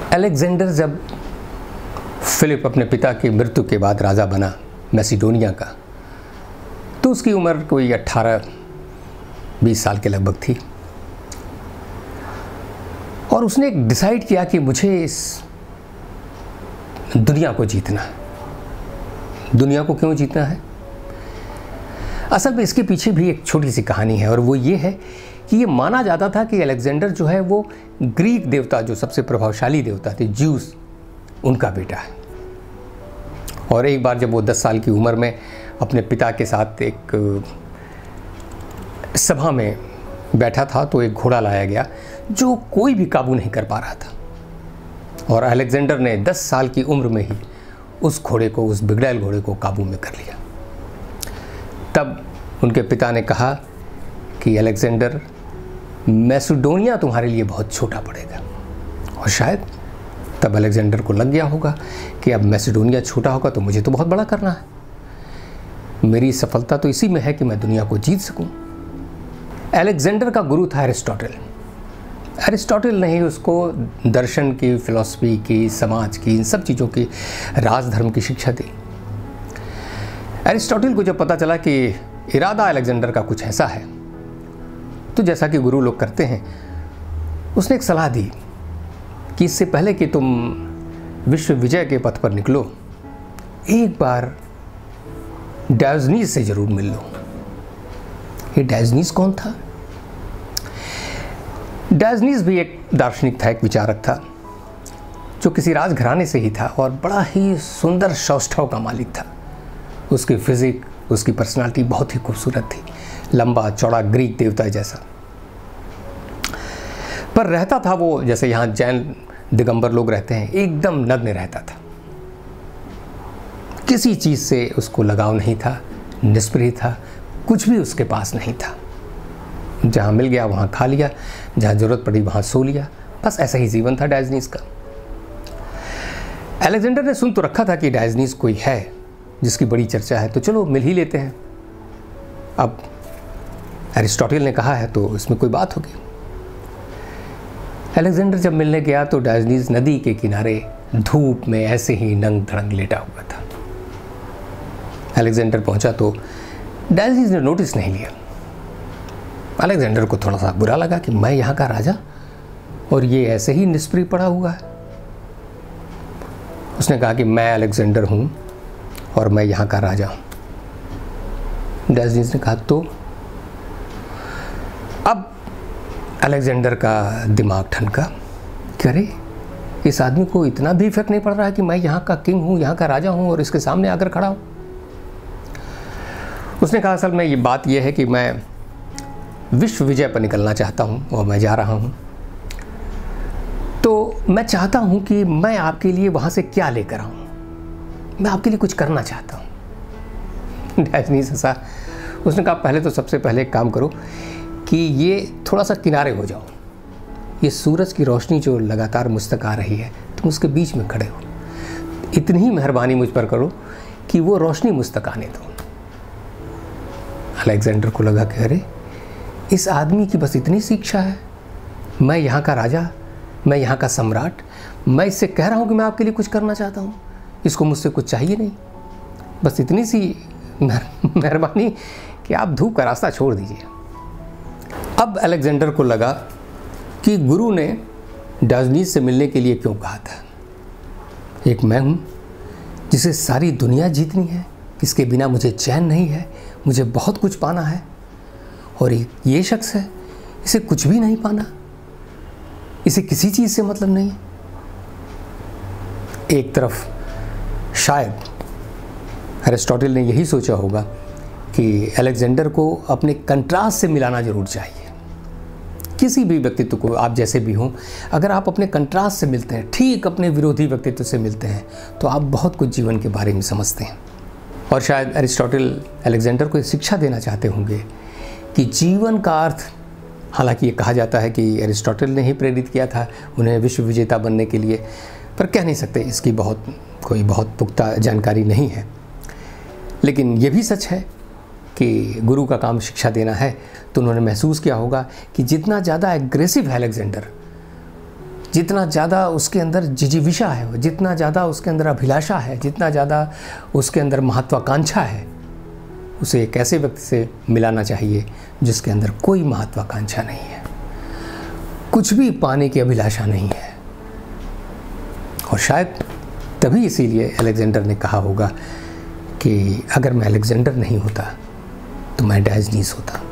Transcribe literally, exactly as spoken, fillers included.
Alexander जब Philip अपने पिता की मृत्यु के बाद राजा बना मैसिडोनिया का, तो उसकी उम्र कोई अट्ठारह बीस साल के लगभग थी। और उसने एक डिसाइड किया कि मुझे इस दुनिया को जीतना है। दुनिया को क्यों जीतना है? असल में इसके पीछे भी एक छोटी सी कहानी है, और वो ये है कि ये माना जाता था कि अलेक्जेंडर जो है वो ग्रीक देवता, जो सबसे प्रभावशाली देवता थे ज्यूस, उनका बेटा है। और एक बार जब वो दस साल की उम्र में अपने पिता के साथ एक सभा में बैठा था, तो एक घोड़ा लाया गया जो कोई भी काबू नहीं कर पा रहा था। और अलेक्जेंडर ने दस साल की उम्र में ही उस घोड़े को, उस बिगड़ैल घोड़े को काबू में कर लिया। तब उनके पिता ने कहा कि अलेक्जेंडर, मैसिडोनिया तुम्हारे लिए बहुत छोटा पड़ेगा। और शायद तब अलेक्जेंडर को लग गया होगा कि अब मैसिडोनिया छोटा होगा तो मुझे तो बहुत बड़ा करना है। मेरी सफलता तो इसी में है कि मैं दुनिया को जीत सकूं। अलेक्जेंडर का गुरु था एरिस्टोटल। एरिस्टोटल ने ही उसको दर्शन की, फिलॉसफी की, समाज की, इन सब चीज़ों की, राजधर्म की शिक्षा दी। एरिस्टोटल को जब पता चला कि इरादा अलेक्जेंडर का कुछ ऐसा है, तो जैसा कि गुरु लोग करते हैं, उसने एक सलाह दी कि इससे पहले कि तुम विश्व विजय के पथ पर निकलो, एक बार डायोजनीज से जरूर मिल लो। ये डायोजनीज कौन था? डायोजनीज भी एक दार्शनिक था, एक विचारक था, जो किसी राजघराने से ही था और बड़ा ही सुंदर सौष्ठव का मालिक था। उसकी फिजिक, उसकी पर्सनालिटी बहुत ही खूबसूरत थी, लंबा चौड़ा ग्रीक देवता जैसा। पर रहता था वो जैसे यहाँ जैन दिगंबर लोग रहते हैं, एकदम नग्न रहता था। किसी चीज़ से उसको लगाव नहीं था, निष्प्रिय था, कुछ भी उसके पास नहीं था। जहाँ मिल गया वहाँ खा लिया, जहाँ ज़रूरत पड़ी वहाँ सो लिया, बस ऐसा ही जीवन था डायोजनीज का। अलेक्जेंडर ने सुन तो रखा था कि डायोजनीज कोई है जिसकी बड़ी चर्चा है, तो चलो मिल ही लेते हैं। अब एरिस्टोटल ने कहा है तो इसमें कोई बात होगी। अलेक्जेंडर जब मिलने गया तो डायोजनीज नदी के किनारे धूप में ऐसे ही नंग धड़ंग लेटा हुआ था। अलेक्जेंडर पहुंचा तो डायोजनीज ने नोटिस नहीं लिया। अलेक्जेंडर को थोड़ा सा बुरा लगा कि मैं यहाँ का राजा और ये ऐसे ही निष्प्रिय पड़ा हुआ है। उसने कहा कि मैं अलेक्जेंडर हूँ और मैं यहाँ का राजा हूँ। डायोजनीज ने कहा तो? अब अलेक्जेंडर का दिमाग ठनका कि अरे, इस आदमी को इतना भी फर्क नहीं पड़ रहा है कि मैं यहाँ का किंग हूँ, यहाँ का राजा हूँ और इसके सामने आकर खड़ा हूँ। उसने कहा असल में ये बात यह है कि मैं विश्व विजय पर निकलना चाहता हूँ और मैं जा रहा हूँ, तो मैं चाहता हूँ कि मैं आपके लिए वहाँ से क्या लेकर आऊँ, मैं आपके लिए कुछ करना चाहता हूँ। डायोजनीज हंसा। उसने कहा पहले तो सबसे पहले एक काम करो कि ये थोड़ा सा किनारे हो जाओ। ये सूरज की रोशनी जो लगातार मुझ तक आ रही है, तुम उसके बीच में खड़े हो। इतनी ही मेहरबानी मुझ पर करो कि वो रोशनी मुझ तक आने दो। अलेक्जेंडर को लगा कि अरे, इस आदमी की बस इतनी सी इच्छा है, मैं यहाँ का राजा, मैं यहाँ का सम्राट, मैं इससे कह रहा हूँ कि मैं आपके लिए कुछ करना चाहता हूँ, इसको मुझसे कुछ चाहिए नहीं, बस इतनी सी मेहरबानी कि आप धूप का रास्ता छोड़ दीजिए। अब अलेक्जेंडर को लगा कि गुरु ने डायोजनीज से मिलने के लिए क्यों कहा था। एक मैं हूँ जिसे सारी दुनिया जीतनी है, इसके बिना मुझे चैन नहीं है, मुझे बहुत कुछ पाना है, और एक ये शख्स है, इसे कुछ भी नहीं पाना, इसे किसी चीज़ से मतलब नहीं। एक तरफ शायद एरिस्टोटल ने यही सोचा होगा कि अलेक्जेंडर को अपने कंट्रास्ट से मिलाना जरूर चाहिए। किसी भी व्यक्तित्व को, आप जैसे भी हों, अगर आप अपने कंट्रास्ट से मिलते हैं, ठीक अपने विरोधी व्यक्तित्व से मिलते हैं, तो आप बहुत कुछ जीवन के बारे में समझते हैं। और शायद एरिस्टोटल अलेक्जेंडर को शिक्षा देना चाहते होंगे कि जीवन का अर्थ, हालांकि ये कहा जाता है कि एरिस्टोटल ने ही प्रेरित किया था उन्हें विश्व विजेता बनने के लिए, पर कह नहीं सकते, इसकी बहुत कोई बहुत पुख्ता जानकारी नहीं है। लेकिन ये भी सच है कि गुरु का काम शिक्षा देना है, तो उन्होंने महसूस किया होगा कि जितना ज़्यादा एग्रेसिव है अलेक्जेंडर, जितना ज़्यादा उसके अंदर जिजीविषा है, जितना ज़्यादा उसके अंदर अभिलाषा है, जितना ज़्यादा उसके अंदर महत्वाकांक्षा है, उसे एक ऐसे व्यक्ति से मिलाना चाहिए जिसके अंदर कोई महत्वाकांक्षा नहीं है, कुछ भी पाने की अभिलाषा नहीं है। और शायद तभी इसीलिए अलेक्जेंडर ने कहा होगा कि अगर मैं अलेक्जेंडर नहीं होता तो मैं डायोजनीस होता।